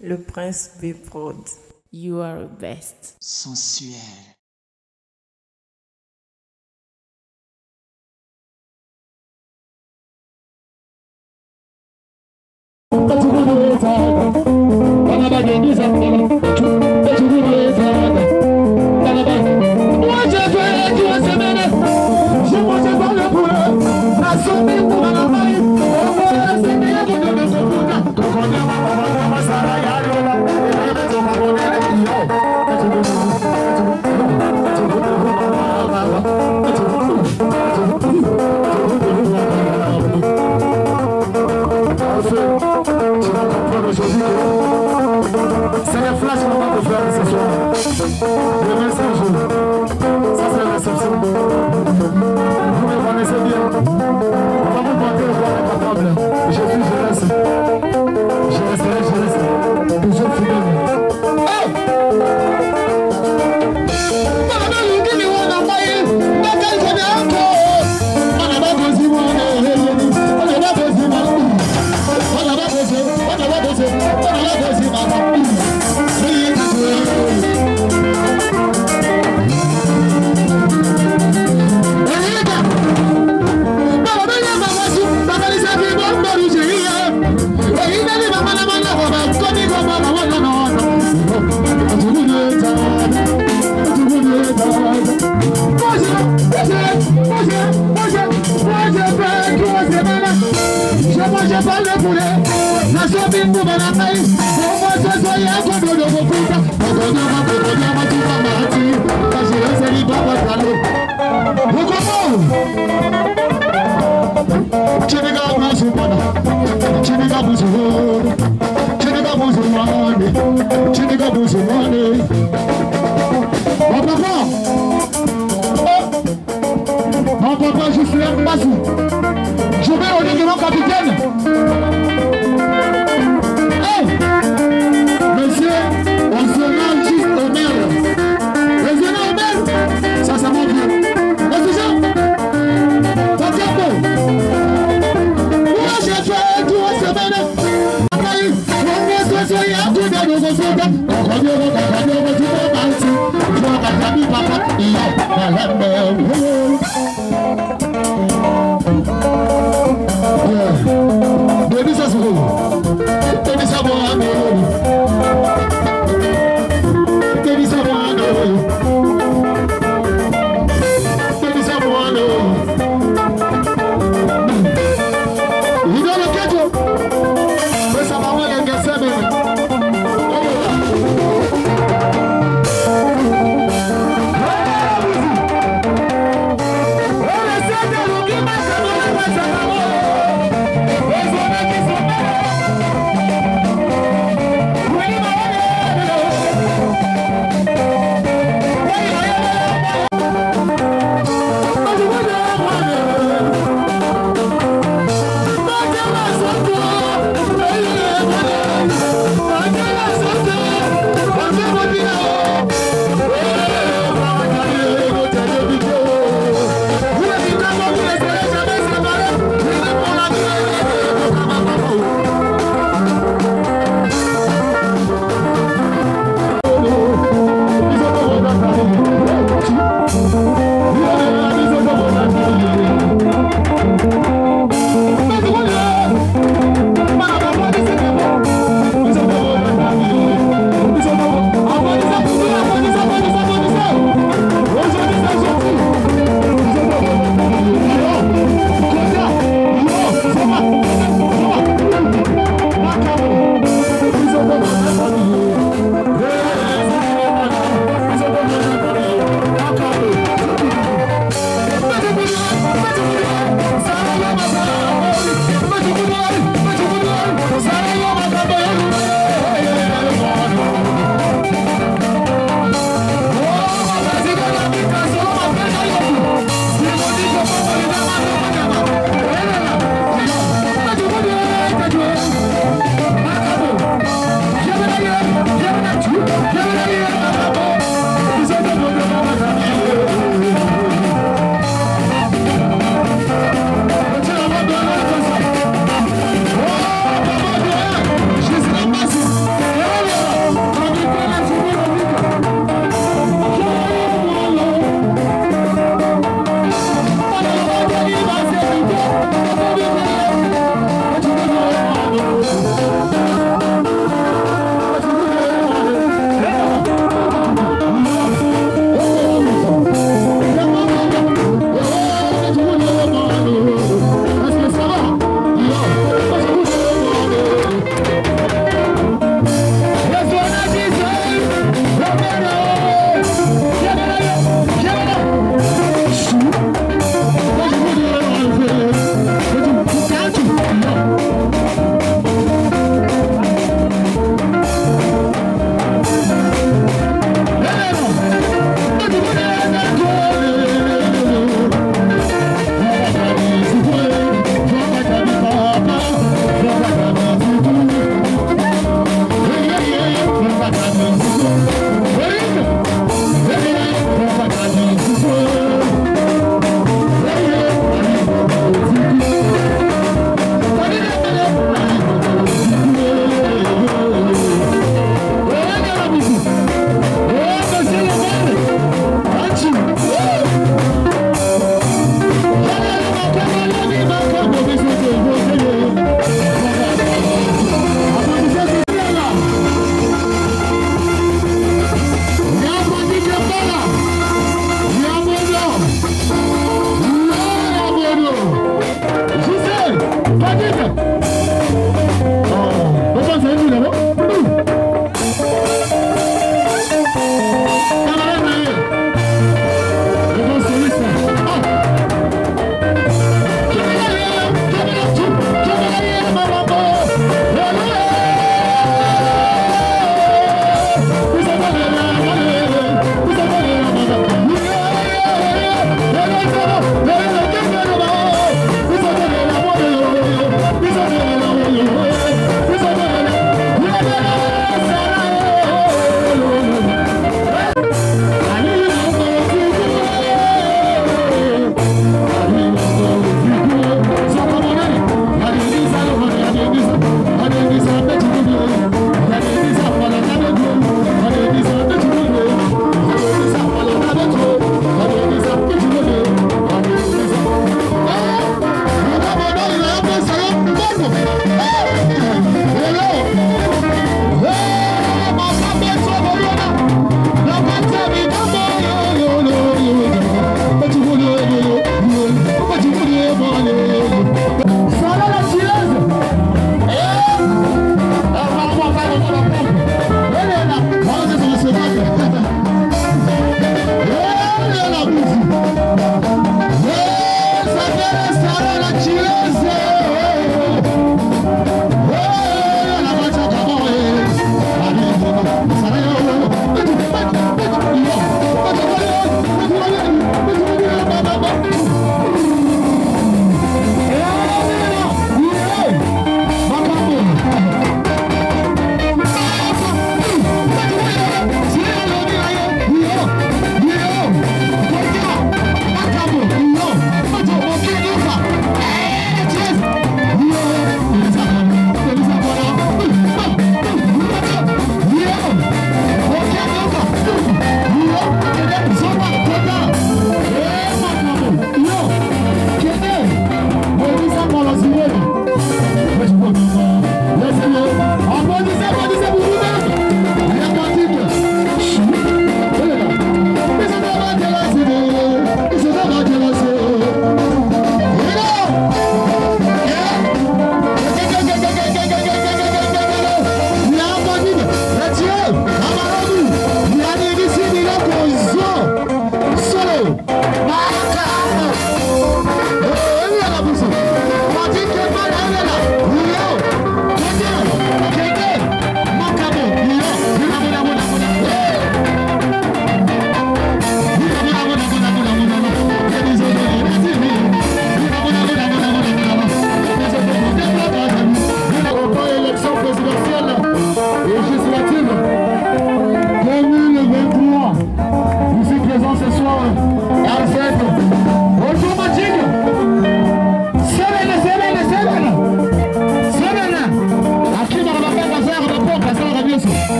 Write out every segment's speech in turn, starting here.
Le prince Béprode. You are the best. Sensuel. C'est le flash qu'on va te faire ce soir. Demain c'est un jour. Ça c'est la réception. Vous me connaissez bien. On va vous montrer le roi incapable. Je suis jeunesse. Je resterai jeunesse. Toujours fidèle. Je parle de poulet, la sorbine pour la paille, pour moi ce soir il y a un peu de beaucoup. Mon papa, je suis un basou. Je vais au lieu de mon capitaine. Hey, monsieur, on se rend juste au maire. Revenez au maire. Ça va bien. C'est ça. Pas capot. Moi, j'ai fait tout en semaine. On est tous soyez à tout dans nos enfants. On revient, tout le monde. Je vais à la vie, papa. Il y a la mère. Baby ça se roule. Baby ça va nous. Baby ça va nous. Baby ça va nous. Il doit le cadeau. Mais ça va voir les gars ça même.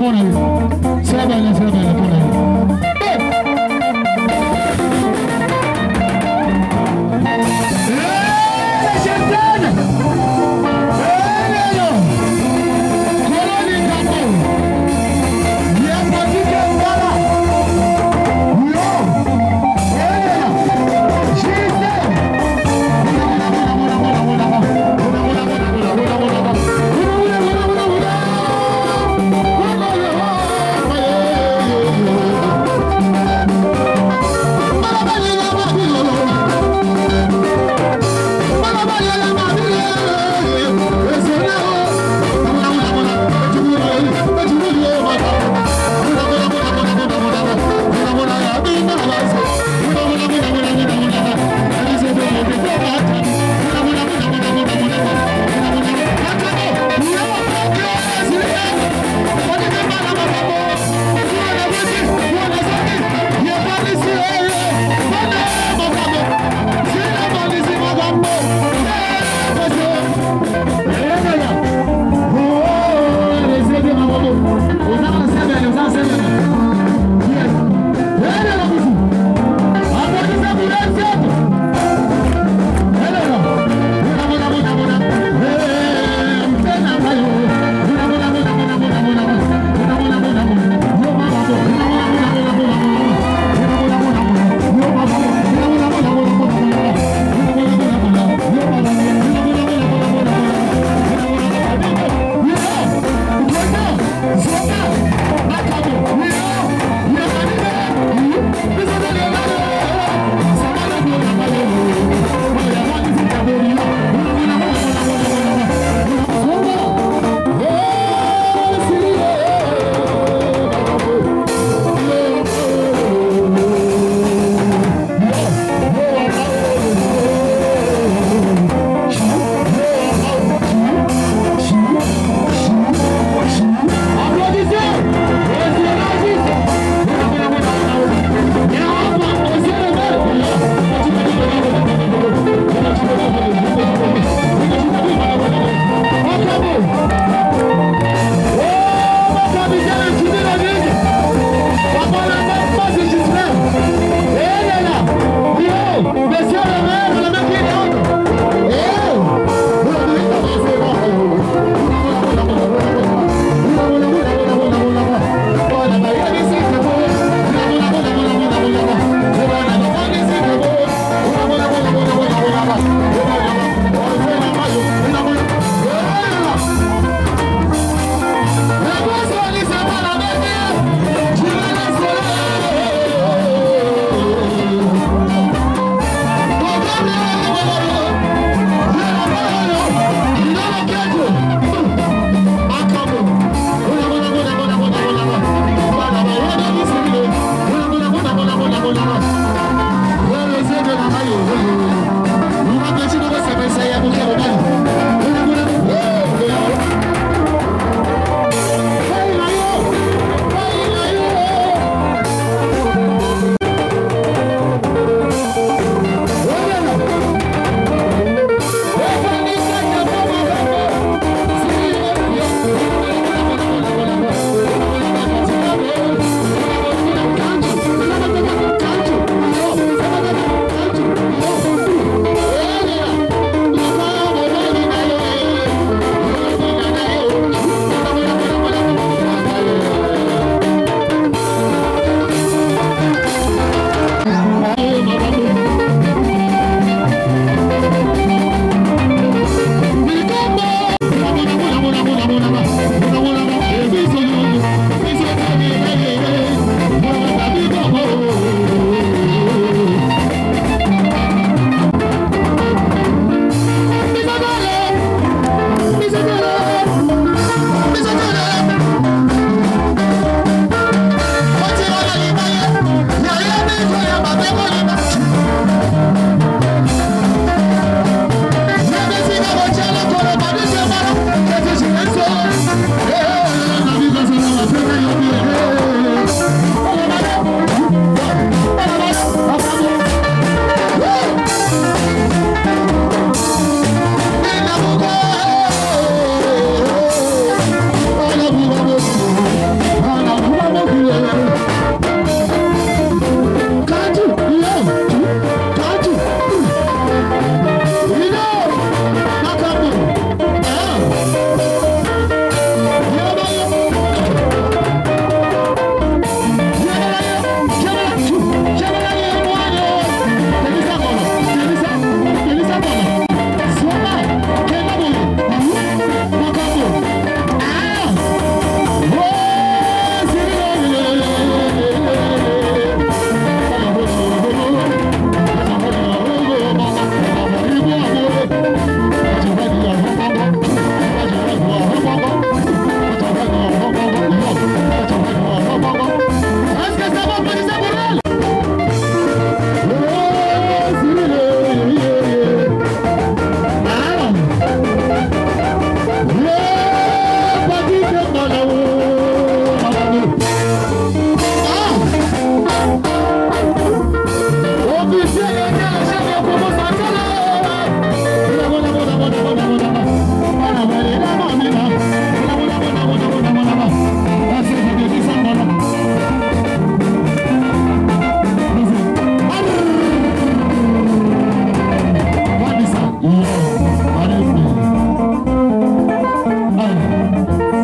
Oh,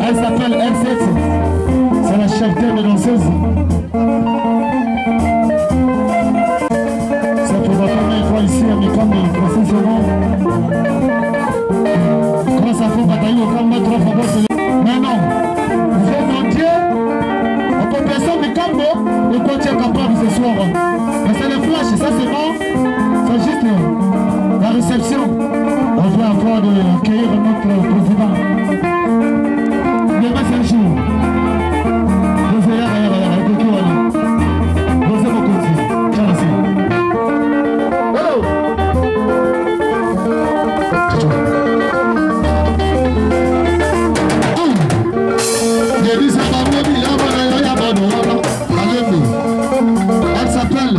Elle s'appelle R7. C'est la chef de danseuse. C'est pour la première fois ici à Mikambo, professionnellement. Grâce à Fou Bataille au combat, 3 fois. Mais non, vous êtes mon Dieu. En population Mikambo, le côté est capable ce soir. Mais c'est le flash, ça c'est bon. C'est juste la réception. On vient encore d'accueillir notre président. Demain c'est un jour. Elle s'appelle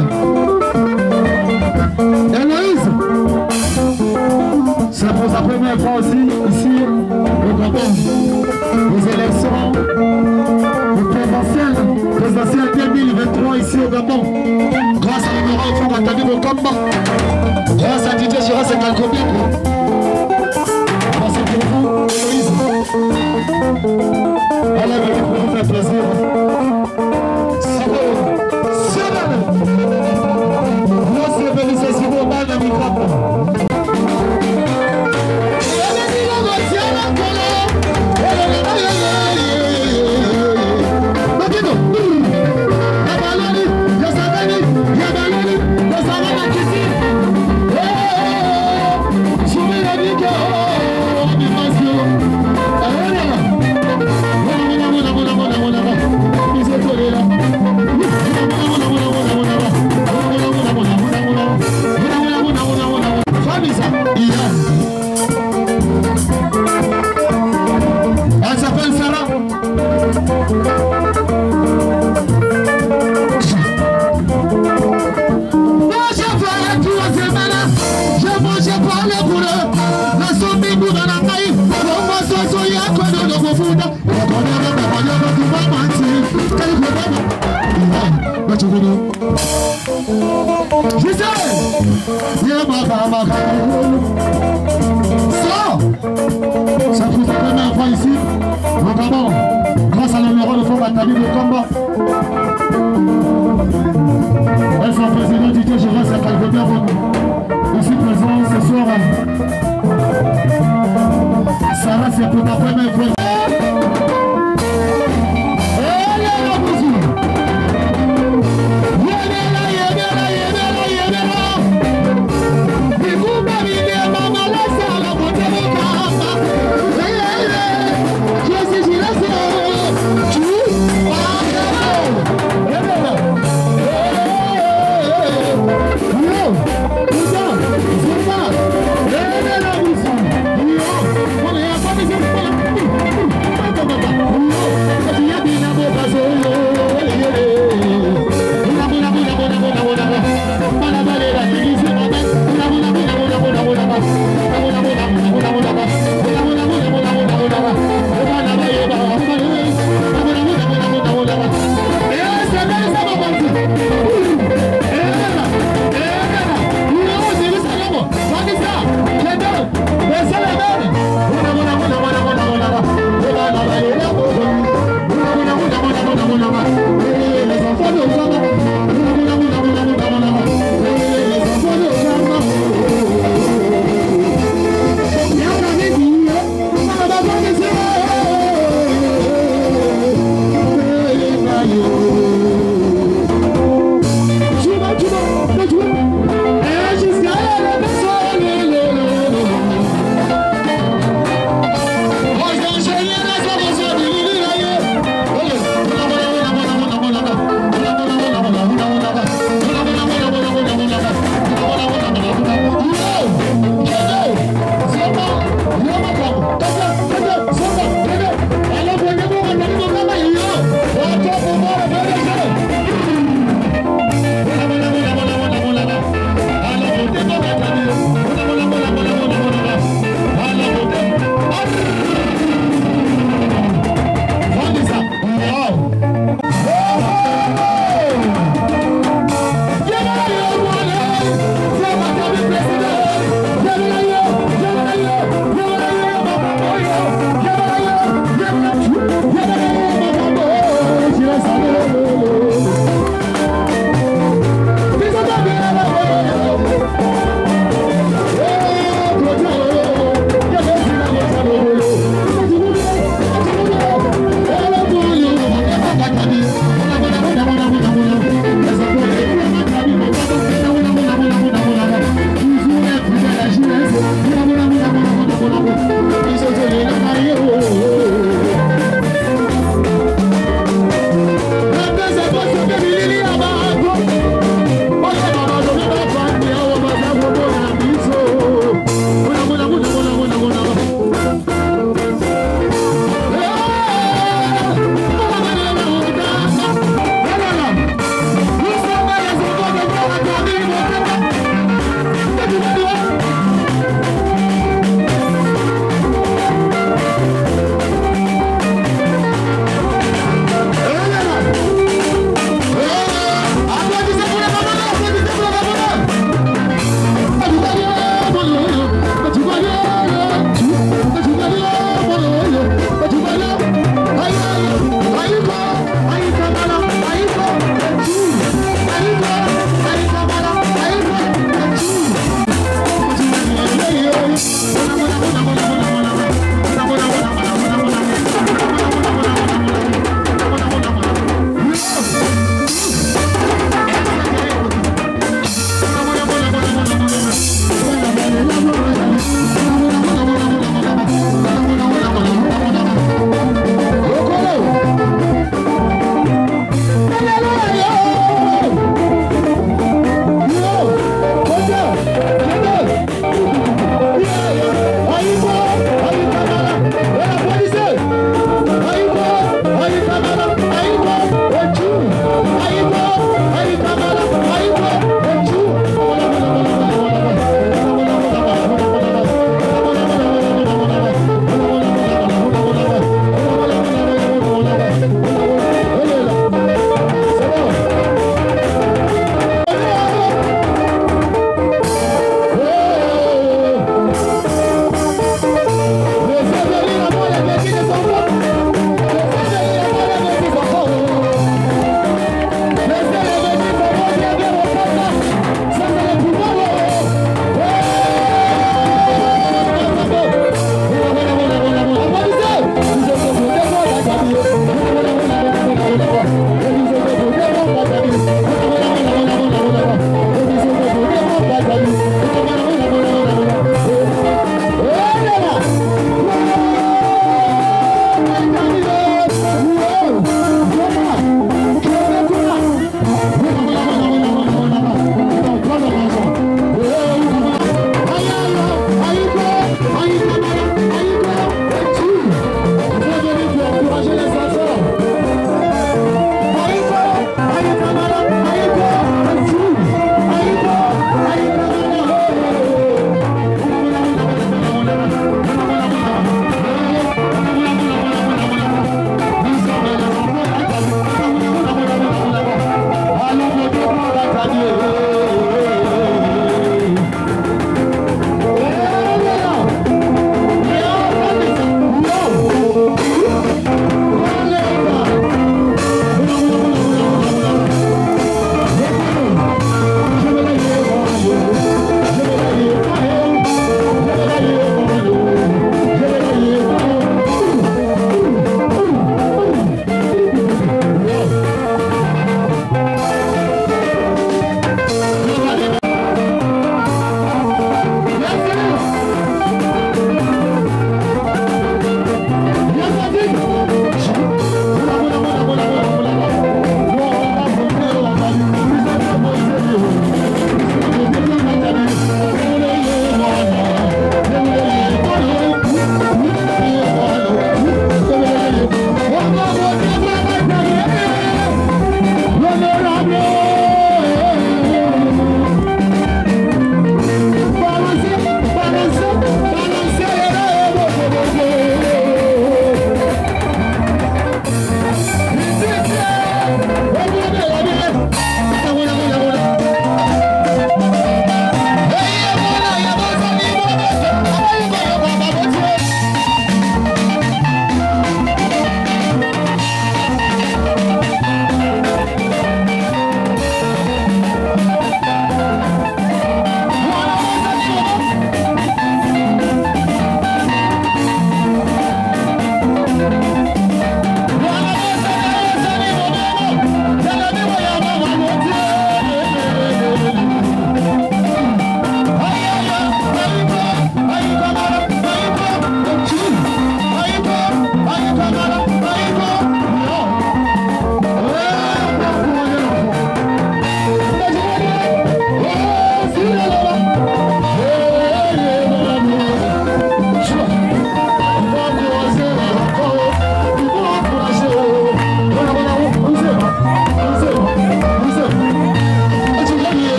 Héloïse. C'est pour sa première fois aussi ici au Gabon. Les élections présidentielles 2023 ici au Gabon. Grâce à l'honorable Fou Bataille au combat. Grâce à Didier Giras et Calcobien. Grâce à vous, Héloïse. Elle est venue pour nous faire plaisir. Elle s'appelle Sarah. Moi j'ai fait tout à ces malades. Je mangeais pas le boulot. La somme des bouts dans la taille. Moi sois y a quoi de nos bouts. Je sais. Ça fait la première fois ici, notamment grâce à l'honorable Fou Bataille de combat. Elle son président Didier Giras et Calcobien aussi présent ce soir. Sarah, c'est pour la première fois.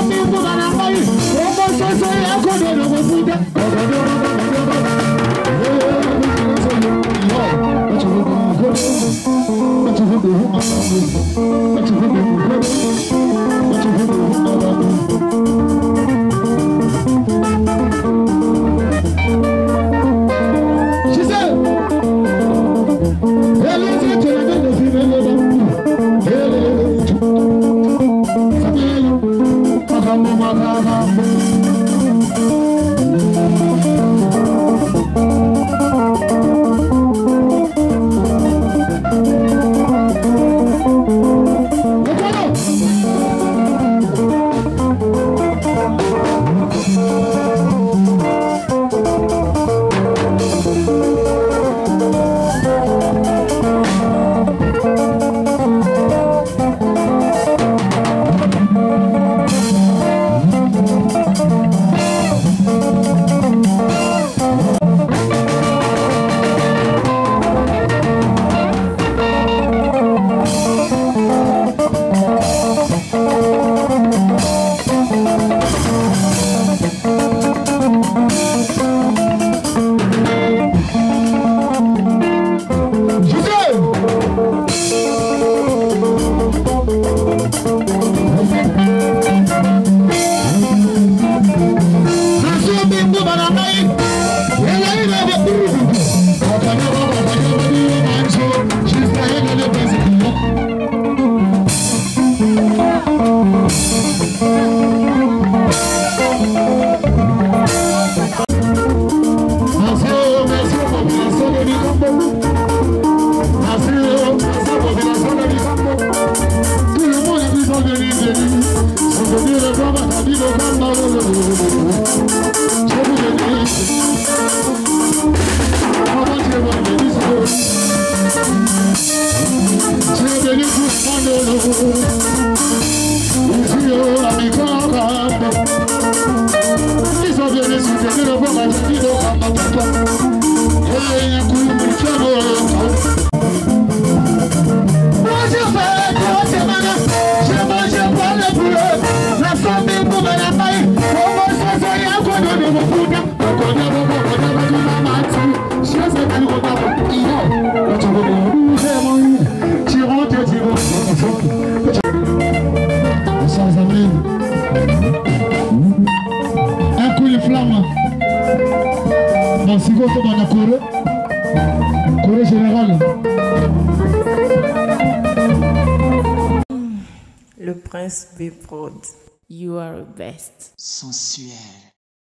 Le prince Biprod. You are best. Sensuel.